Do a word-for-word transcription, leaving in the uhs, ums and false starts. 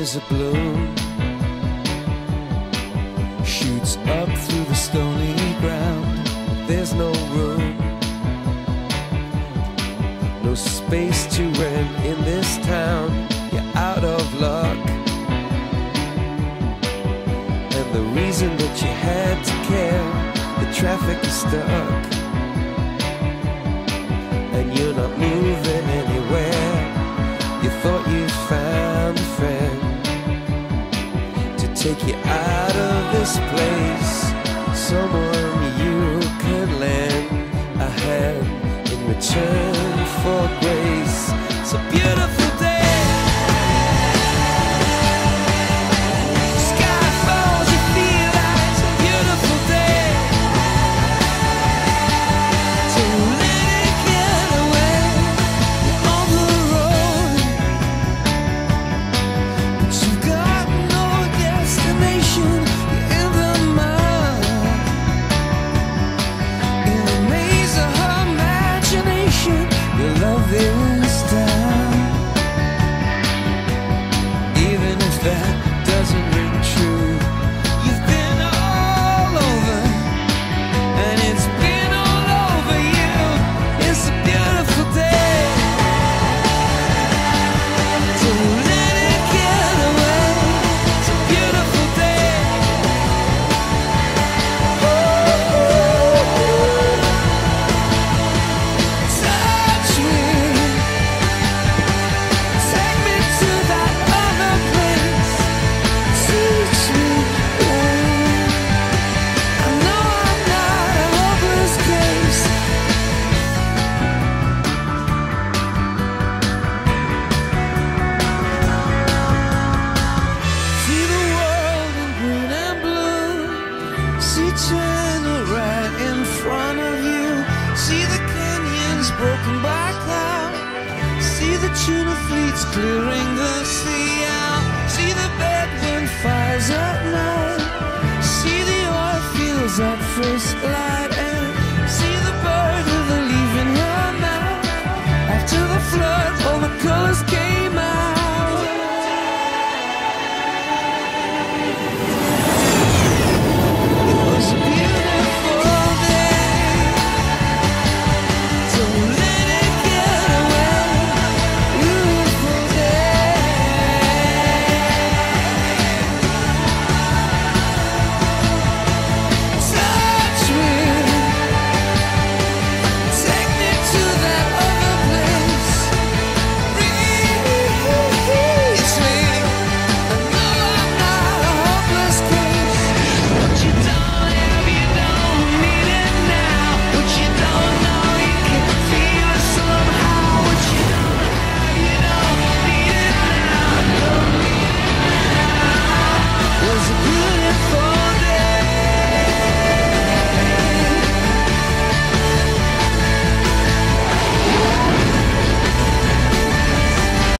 as a bloom shoots up through the stony ground. There's no room, no space to rent in this town. You're out of luck, and the reason that you had to care, the traffic is stuck, and you're not moving anywhere. You thought you'd found a friend to take you out of this place, someone you can lend a hand in return.